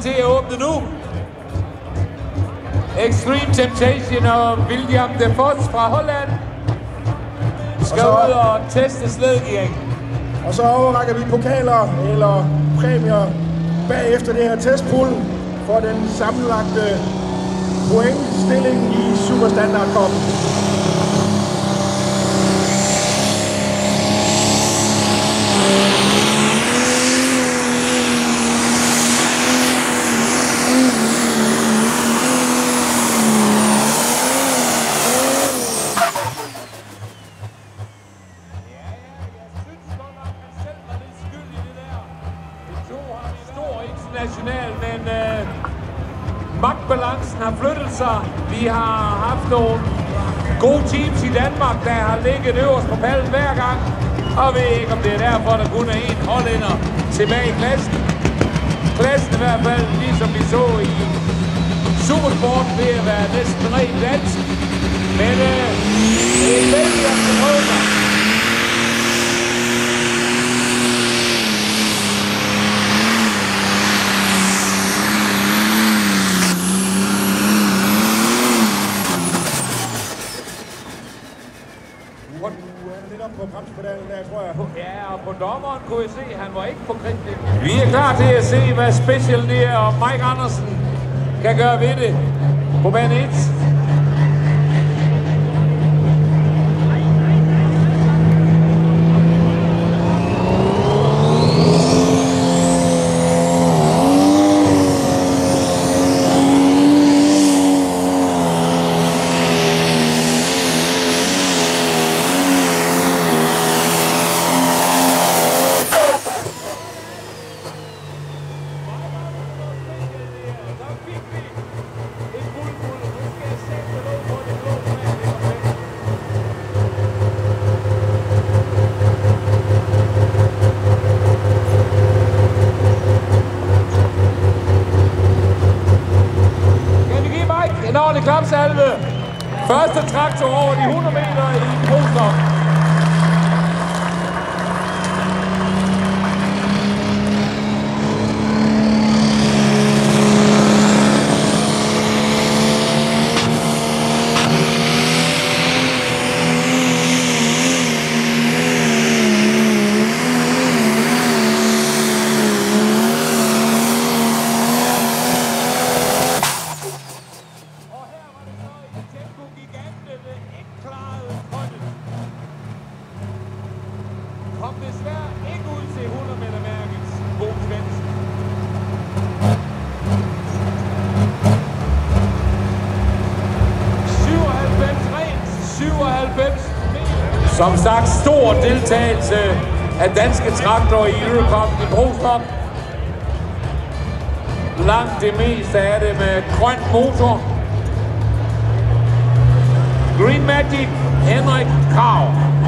til at åbne nu. Extreme Temptation og William de Vos fra Holland skal ud og teste slædgearing. Og så overrækker vi pokaler eller præmier bagefter det her testpool for den sammenlagte pointstilling i Superstandard Cup. Men magtbalancen har flyttet sig. Vi har haft nogle gode teams i Danmark, der har ligget øverst på pallen hver gang. Og ved ikke, om det er derfor, der kun er én hollænder tilbage i klassen. Klassen i hvert fald, ligesom vi så i Supersport, ved at være næsten rent dansk. Men det er vældig at prøve sig. På bremspedalen der, tror jeg. Ja, og på dommeren kunne jeg se, at han var ikke på kridtning. Vi er klar til at se, hvad Special der og Mike Andersen kan gøre ved det på bane 1. En ordentlig klapsalve. Første traktor over de 100 meter i Brostop. Kom desværre ikke ud til 100 meter mærkets Bo Svendsen. Som sagt, stor deltagelse af danske traktorer i Eurocup i Brostop. Langt det meste af det med grøn motor. Green Magic, Henrik Krag.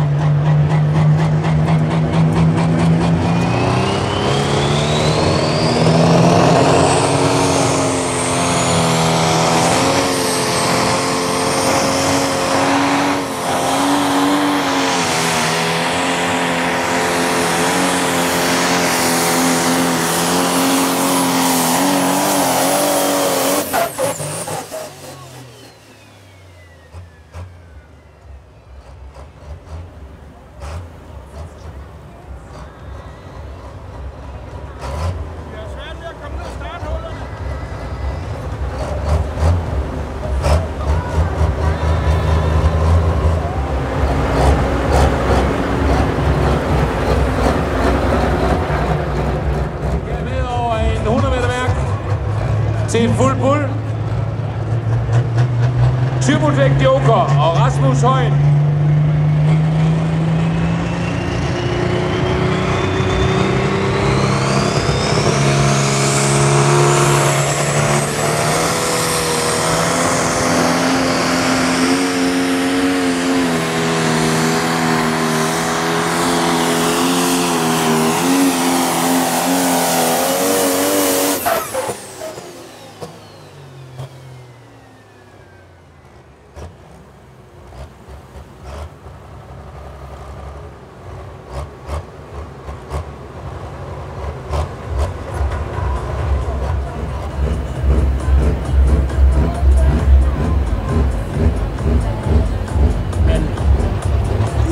Til en fuld bull. Tymotek Joker og Rasmus Højen.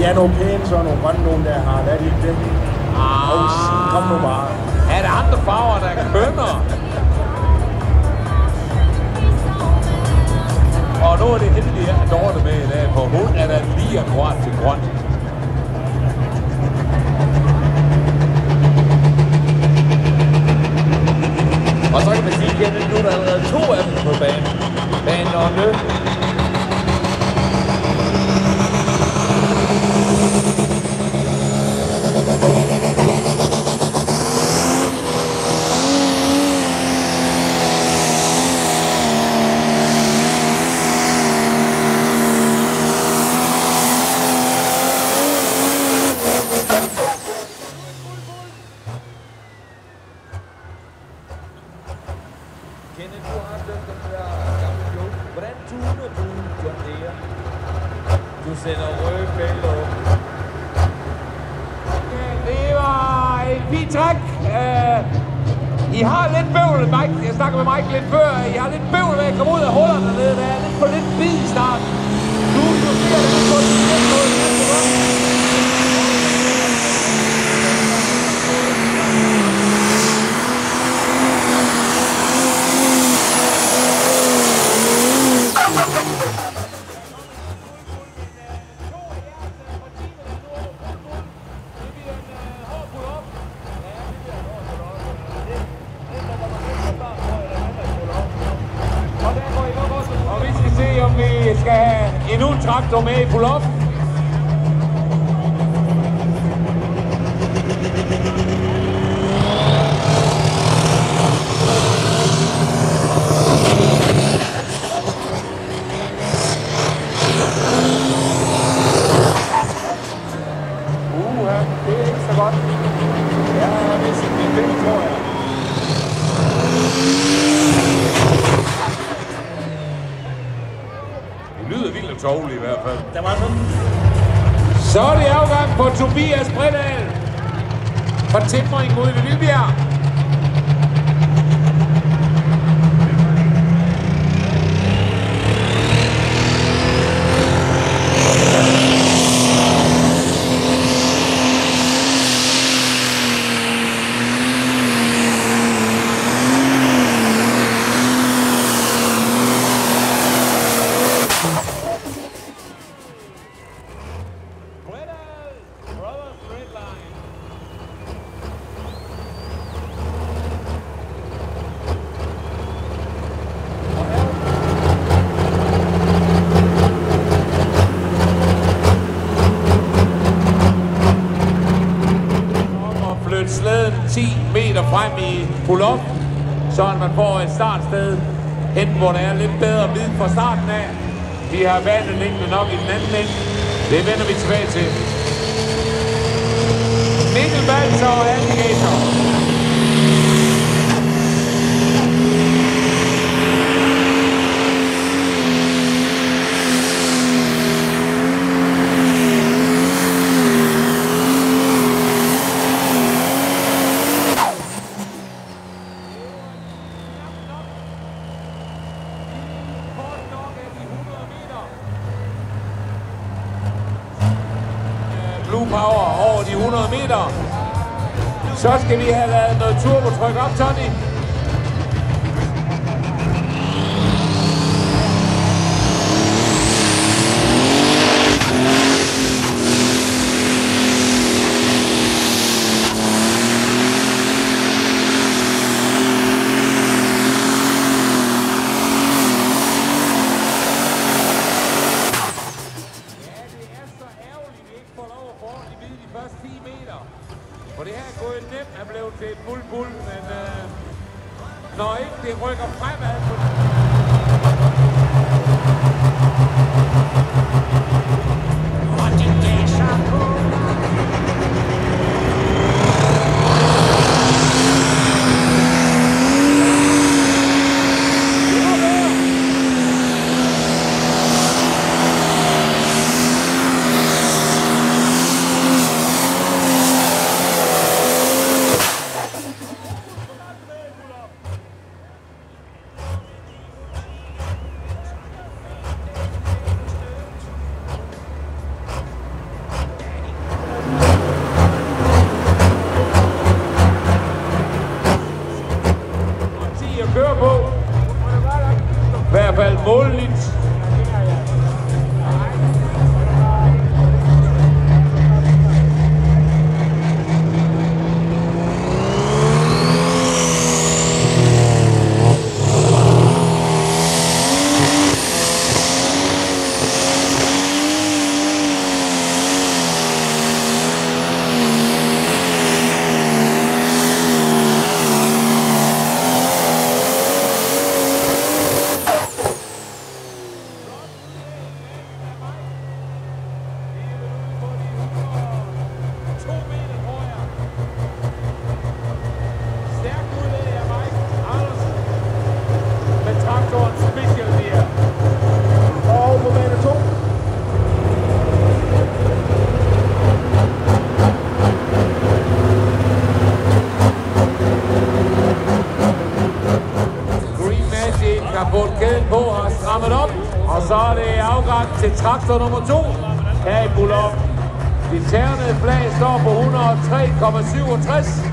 De er nogle pæne, så nogle grønne nogen der har. Hvad er de ikke det? Kom nu bare. Er der andre farver, der er kønner? Og nu er det heldige, at Dorte med i dag, for hun er der lige akkurat til grønt. Og så kan man sige, at nu er der allerede 2 af dem på banen. Banen og Nø. Kenneth, du har dømt den der gamle joke. Hvordan tuner du John Deere? Du sender røde fælder op. Det var en fin træk. I har lidt bøvl, Mike. Jeg snakker med Mike lidt før. I har lidt bøvl med at komme ud af hullerne dernede. Der er lidt for lidt bid i starten. Du ser det lidt på den måde. Og vi skal se, om vi skal have endnu en traktor med i pull-off. Det er ikke så godt. Jeg har mistet min ben, tror jeg. Det lyder vildt og tårligt i hvert fald. Der var sådan. Så er det afgang på Tobias Bredal fra Timring ude ved Vildbjerg. Slæden 10 meter frem i pull-off, så man får et startsted hen, hvor der er lidt bedre bid fra starten af. Vi har banelængde nok i den anden ende. Det vender vi tilbage til. Mikkel Balser og Alligator. Blue Power over de 100 meter. Så skal vi have lavet noget turbotryk op, Tony. Første 10 meter. For det her er gået nemt at blive til et fuld, men når ikke det rykker fremad på køre på. I hvert fald måleligt. Kæden på har strammet op, og så er det afgang til traktor nummer 2 her i Bullock. Det ternede flag står på 103,67.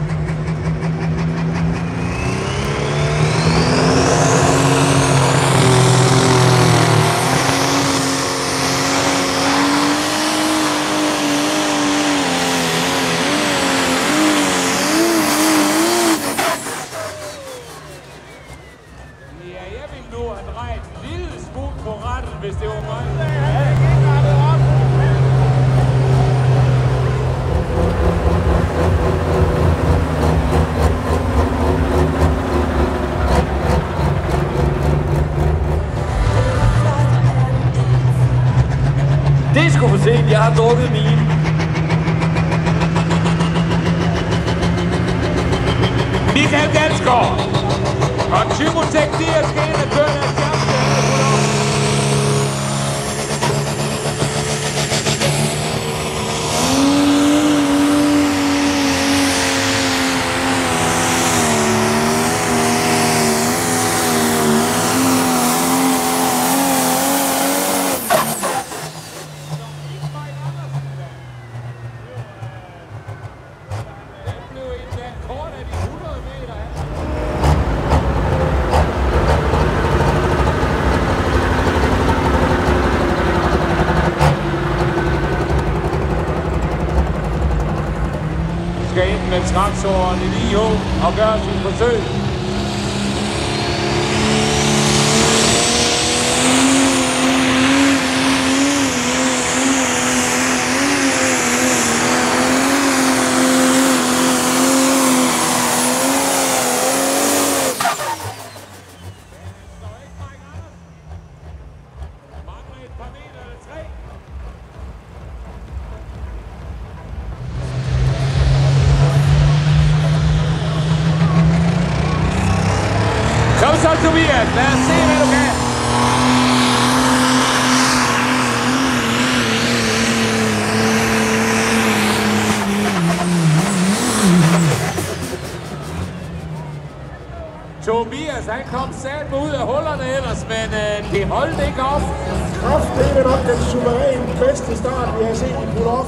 Hvis det var mig. Det er sgu for sent, jeg har drukket mine. Michael Dalsgaard og Tymotech Dias skal ind og køre deres skal ind med traktoren i lige og gøre sit forsøg. Mangler et par meter eller 3. Kom så, Tobias. Lad os se, hvad du kan. Tobias, han kom satme ud af hullerne ellers, men det holdt ikke op. Kraft, det er nok den suverænt bedste start, vi har set i Bullock.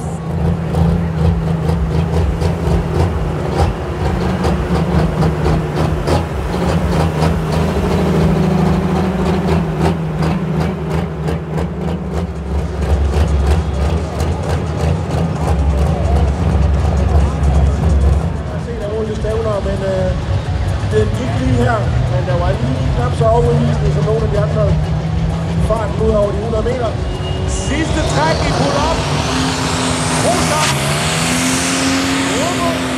Men det gik lige her, men der var lige knap så overbevisende som nogle af de andre farten ud over de 100 meter. Sidste træk i Bullock. Rosa.